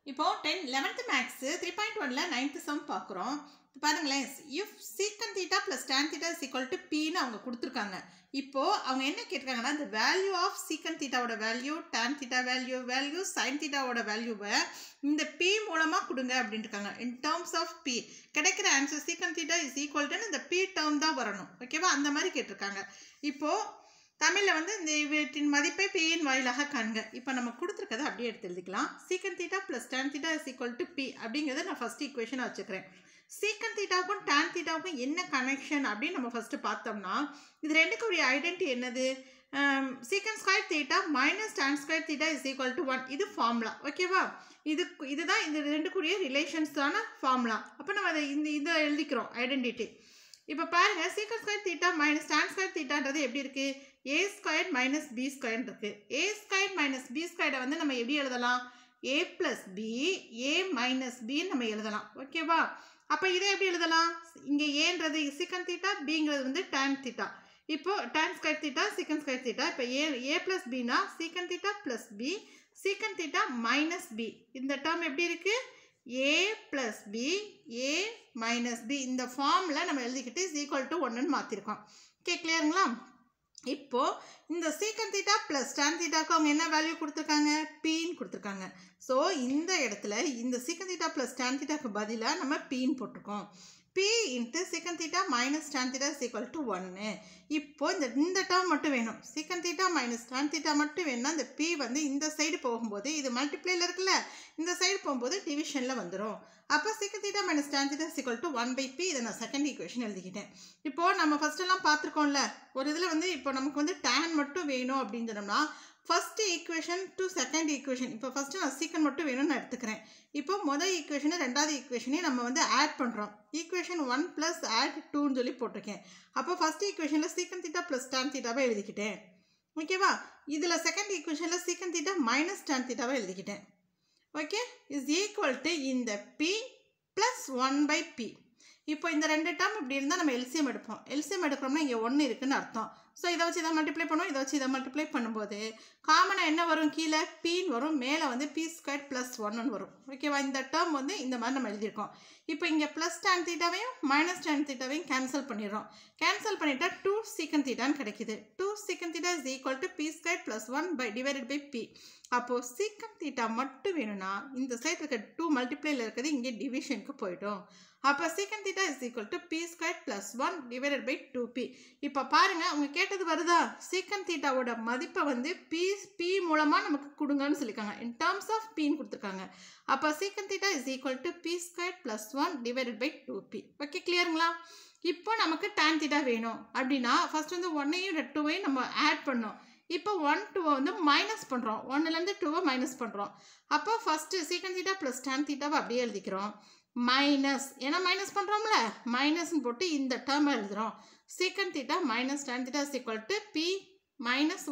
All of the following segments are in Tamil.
இப்போ 11th maths 3.1ல 9th sum பார்க்குறோம். பாருங்களேன், if secant theta plus tan theta is equal to p ன்னு அவங்க கொடுத்துருக்காங்க. இப்போ அவங்க என்ன கேட்டிருக்காங்கன்னா, the value of secant theta ஓட value, tan theta value, sin theta ஓட வேல்யூவை இந்த p மூலமா கொடுங்க அப்படின்னு இருக்காங்க. in terms of p கிடைக்கிற answer secant theta is equal to இந்த p term தான் வரணும். ஓகேவா? அந்த மாதிரி கேட்டிருக்காங்க. இப்போ தமிழில் வந்து இந்த இவற்றின் மதிப்பை பியின் வாயிலாக காண்க. இப்போ நம்ம கொடுத்துருக்கதை அப்படியே எடுத்து எழுதிக்கலாம். Secant theta plus tan theta is equal to P அப்படிங்கிறத நான் ஃபஸ்ட் ஈக்குவேஷனாக வச்சுக்கிறேன். சீக்கன் தீட்டாவுக்கும் டேன் தீட்டாவுக்கும் என்ன கனெக்ஷன் அப்படின்னு நம்ம ஃபஸ்ட்டு பார்த்தோம்னா, இது ரெண்டுக்குரிய ஐடென்டி என்னது? Secant square theta minus tan square theta is equal to 1. இது ஃபார்முலா. ஓகேவா? இதுதான் இந்த ரெண்டுக்குரிய ரிலேஷன்ஸான ஃபார்முலா. அப்போ நம்ம அதை இதை எழுதிக்கிறோம் ஐடென்டிட்டி. இப்போ பாருங்கள், secant square theta minus tan square தீட்டான்றது எப்படி இருக்குது? A square minus B square இருக்குது. ஏ ஸ்கொயர் மைனஸ் பி ஸ்கொயரை வந்து நம்ம எப்படி எழுதலாம்? A plus B A minus பின்னு நம்ம எழுதலாம். ஓகேவா? அப்போ இதை எப்படி எழுதலாம்? இங்கே ஏன்றது சீக்கன் தீட்டா, பிங்கிறது வந்து டேன் தீட்டா. இப்போ tan square theta, secant square theta. இப்போ ஏ ப்ளஸ் பின்னா secant theta plus B, secant theta minus B. இந்த டேர்ம் எப்படி இருக்குது? a plus b a minus b. இந்த ஃபார்மில் நம்ம எழுதிக்கிட்டு is equal to 1ன்னு மாற்றிருக்கோம். ஓகே, கிளியருங்களா? இப்போது இந்த சீக்கன் தீட்டா ப்ளஸ் டேன் தீட்டாவுக்கு அவங்க என்ன வேல்யூ கொடுத்துருக்காங்க? பின்னு கொடுத்துருக்காங்க. ஸோ இந்த இடத்துல இந்த சீக்கன் தீட்டா ப்ளஸ் டேன் தீட்டாவுக்கு பதிலாக நம்ம பின்னு போட்டிருக்கோம். p into secant theta minus tan theta is equal to 1. இப்போ இந்த டேர்ம் மட்டும் வேணும். சீக்கன் தீட்டா மைனஸ் டேன் தீட்டா மட்டும் வேணும்னா இந்த p வந்து இந்த சைடு போகும்போது, இது மல்டிப்ளைல இருக்குல்ல, இந்த சைடு போகும்போது டிவிஷனில் வந்துடும். அப்போ secant theta minus tan theta is equal to 1/p. இதை நான் செகண்ட் ஈக்குவேஷன் எழுதிக்கிட்டேன். இப்போது நம்ம ஃபஸ்ட்டெல்லாம் பார்த்துருக்கோம்ல, ஒரு இதில் வந்து இப்போ நமக்கு வந்து டேன் மட்டும் வேணும் அப்படின்னு சொன்னோம்னா first equation to second equation. இப்போ ஃபஸ்ட்டு நான் சீக்கன் மட்டும் வேணும்னு நான் எடுத்துக்கிறேன். இப்போ முதல் ஈக்குவேஷனை ரெண்டாவது ஈக்குவேஷனையும் நம்ம வந்து ஆட் பண்ணுறோம். ஈக்குவேஷன் 1 ப்ளஸ் ஆட் 2ன்னு சொல்லி போட்டிருக்கேன். அப்போ ஃபஸ்ட் ஈக்குவேஷனில் சீக்கன் தீட்டா ப்ளஸ் டேன் தீட்டாவை எழுதிக்கிட்டேன். ஓகேவா? இதில் செகண்ட் ஈக்குவேஷனில் சீக்கன் தீட்டா மைனஸ் டேன் தீட்டாவை எழுதிக்கிட்டேன். ஓகே, இஸ் ஈக்குவல் டு இந்த p ப்ளஸ் 1/p. இப்போ இந்த ரெண்டு டேர்ம் இப்படி இருந்தால் நம்ம எல்சிஎம் எடுப்போம். எல்சிஎம் எடுக்கிறோம்னா இங்கே 1 இருக்குதுன்னு அர்த்தம். ஸோ இதை வச்சு இதை மல்டிப்ளை பண்ணுவோம். இதை வச்சு இதை மல்டிப்ளை பண்ணும்போது காமனாக என்ன வரும்? கீழே பின்னு வரும், மேலே வந்து பி ஸ்கொயர் ப்ளஸ் 1ன்னு வரும். ஓகேவா? இந்த டேர்ம் வந்து இந்த மாதிரி நம்ம எழுதியிருக்கோம். இப்போ இங்கே ப்ளஸ் டேன் தீட்டாவையும் மைனஸ் டேன் தீட்டாவையும் கேன்சல் பண்ணிடுறோம். கேன்சல் பண்ணிட்டா 2 சீக்கன் தீட்டான்னு கிடைக்குது. 2 secant theta is equal to P square plus 1 divided by P. அப்போது சீக்கன் தீட்டா மட்டும் வேணும்னா இந்த சைடு இருக்க 2 மல்டிப்ளைல இருக்கிறது இங்கே டிவிஷனுக்கு போய்டும். அப்போ secant theta is equal to P square plus 1 divided by 2p. இப்போ பாருங்கள், அவங்க கேட்டது வருதா? சீக்கன் தீட்டாவோட மதிப்பை வந்து பி மூலமாக நமக்கு கொடுங்கன்னு சொல்லியிருக்காங்க. இன் டேர்ம்ஸ் ஆஃப் பின்னு கொடுத்துருக்காங்க. அப்போ secant theta is equal to P square plus 1 divided by 2p. Okay, கிளியருங்களா? இப்போ நமக்கு டேன் தீட்டா வேணும் அப்படின்னா ஃபர்ஸ்ட் வந்து 1ஐயும் 2ஐயும் நம்ம ஆட் பண்ணோம். இப்போ 1 2 வந்து மைனஸ் பண்ணுறோம். 1லேருந்து 2 மைனஸ் பண்ணுறோம். அப்போ ஃபஸ்ட்டு சீக்கன் தீட்டா ப்ளஸ் டேன் தீட்டாவை அப்படியே எழுதிக்கிறோம். மைனஸ், ஏன்னா மைனஸ் பண்ணுறோம்ல, மைனஸ்ன்னு போட்டு இந்த டேர்மை எழுதுகிறோம். Secant theta minus tan theta is equal to P minus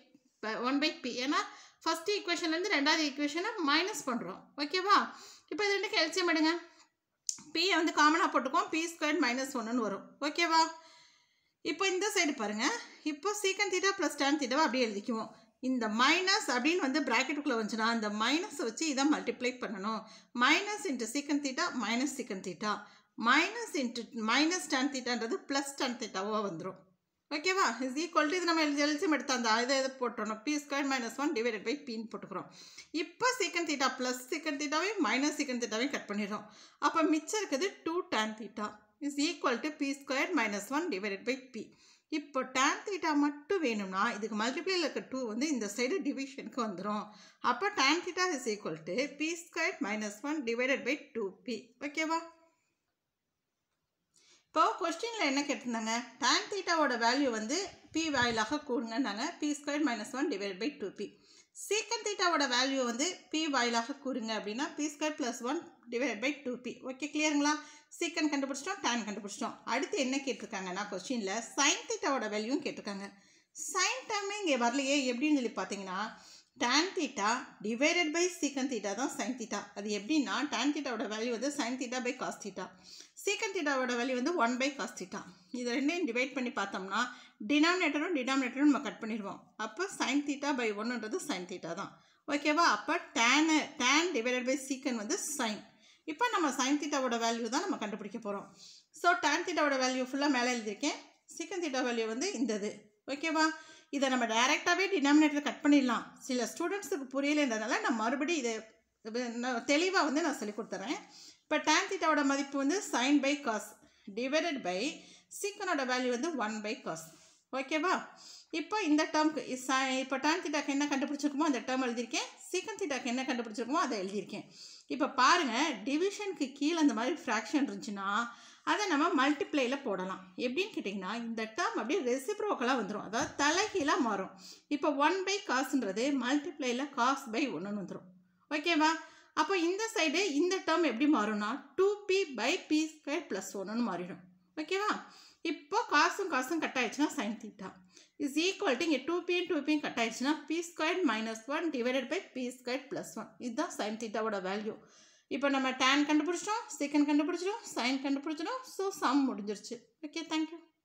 1/p. ஏன்னா ஃபஸ்ட் ஈக்குவேஷன்லேருந்து ரெண்டாவது ஈக்குவேஷனை மைனஸ் பண்ணுறோம். ஓகேவா? இப்போ இது ரெண்டுக்கு எல்சிஎம் எடுங்க. பியை வந்து காமனாக போட்டுக்கோம். பி ஸ்கொயர் மைனஸ் 1ன்னு வரும். ஓகேவா? இப்போ இந்த சைடு பாருங்கள். இப்போ சீக்கன் தீட்டா ப்ளஸ் டேன் தீட்டாவை அப்படியே எழுதிக்குவோம். இந்த மைனஸ் அப்படின்னு வந்து ப்ராக்கெட்டுக்குள்ளே வந்துச்சுன்னா அந்த மைனஸை வச்சு இதை மல்டிப்ளை பண்ணணும். Minus into secant theta minus secant theta minus into minus tan தீட்டான்றது ப்ளஸ் டேன் தீட்டாவாக வந்துடும். ஓகேவா? இஸ் ஈக்குவல் டு இது நம்ம எல்சிஎம் எடுத்து அந்த இதை போட்டுறணும். P square minus 1 divided by பின்னு போட்டுக்கிறோம். இப்போ சீக்கன் தீட்டா ப்ளஸ் சீக்கன் தீட்டாவையும் மைனஸ் சீக்கன் தீட்டாவையும் கட் பண்ணிடுறோம். அப்போ மிச்சம் இருக்குது 2 tan theta is equal to P square minus 1 divided by P. இப்போ டேன் தீட்டா மட்டும் வேணும்னா இதுக்கு மல்டிப்ளைல இருக்க 2 வந்து இந்த சைடு டிவிஷனுக்கு வந்துடும். அப்போ tan theta is equal to P square minus 1 divided by 2p. ஓகேவா? இப்போ கொஸ்டினில் என்ன கேட்டிருந்தாங்க? டேன் தீட்டாவோட வேல்யூ வந்து பி வாயிலாக கூறுங்கன்னாங்க. P square minus 1 divided by 2p. Secant தீட்டாவோட வேல்யூ வந்து பி வாயிலாக கூறுங்க அப்படின்னா P square plus 1 divided by 2p. Okay, கிளியருங்களா? சீக்கன் கண்டுபிடிச்சிட்டோம், டேன் கண்டுபிடிச்சிட்டோம். அடுத்து என்ன கேட்டிருக்காங்கன்னா கொஸ்டினில் சைன் தீட்டாவோட வேல்யூவும் கேட்டிருக்காங்க. சைன் டேர்மே இங்கே வரலையே எப்படின்னு சொல்லி பார்த்தீங்கன்னா tan theta divided by secant theta தான் சைன் தீட்டா. அது எப்படின்னா டேன் தீட்டாவோட வேல்யூ வந்து sine theta by cos theta, secant தீட்டாவோட வேல்யூ வந்து 1 காஸ் தீட்டா. இதை ரெண்டையும் டிவைட் பண்ணி பார்த்தோம்னா டினாமினேட்டரும் நம்ம கட் பண்ணிடுவோம். அப்போ சைன் தீட்டா பை 1ன்றது சைன் தீட்டா தான். ஓகேவா? அப்போ tan டிவைடட் பை சீக்கன் வந்து சைன். இப்போ நம்ம சைன் தீட்டாவோட வேல்யூ தான் நம்ம கண்டுபிடிக்க போகிறோம். ஸோ tan தீட்டாவோட வேல்யூ ஃபுல்லாக மேலே எழுதியிருக்கேன். சீக்கன் தீட்டா வேல்யூ வந்து இந்த ஓகேவா. இதை நம்ம டைரெக்டாகவே டினாமினேட்டர் கட் பண்ணிடலாம். சில ஸ்டூடெண்ட்ஸுக்கு புரியலைன்றதுனால நான் மறுபடியும் இதை தெளிவாக வந்து நான் சொல்லி கொடுத்துறேன். இப்போ tan தீட்டாவோட மதிப்பு வந்து sine by cos divided by சீக்கனோட வேல்யூ வந்து 1 பை காஸ். ஓகேவா. இப்போ இந்த டேர்முக்கு இப்போ tan தீட்டாக்கு என்ன கண்டுபிடிச்சிருக்குமோ அந்த டேர்ம் எழுதியிருக்கேன். சீக்கன் தீட்டாக்கு என்ன கண்டுபிடிச்சிருக்குமோ அதை எழுதியிருக்கேன். இப்போ பாருங்கள், டிவிஷனுக்கு கீழே அந்த மாதிரி ஃப்ராக்ஷன் இருந்துச்சுன்னா அதை நம்ம மல்டிப்ளையில் போடலாம். எப்படின்னு கேட்டிங்கன்னா இந்த டேர்ம் அப்படியே ரெசிப்ரோக்கலாக வந்துடும், அதாவது தலைகீழாக மாறும். இப்போ 1 பை காசுன்றது மல்டிப்ளையில் காஸ் பை 1ன்னு வந்துடும். ஓகேவா. அப்போ இந்த சைடு இந்த டேர்ம் எப்படி மாறும்னா 2p by p square plus 1ன்னு மாறிடும். ஓகேவா. இப்போ காசும் கட் ஆயிடுச்சுன்னா sine theta is equal to இங்கே 2p 2p கட் ஆயிடுச்சுன்னா p square minus 1 divided by p square plus 1. இதுதான் சைன் தீட்டாவோட வேல்யூ. இப்போ நம்ம tan கண்டுபிடிச்சிட்டோம், சீக்கன் கண்டுபிடிச்சிட்டோம், சைன் கண்டுபிடிச்சிட்டோம். ஸோ சம் முடிஞ்சிருச்சு. Okay, thank you.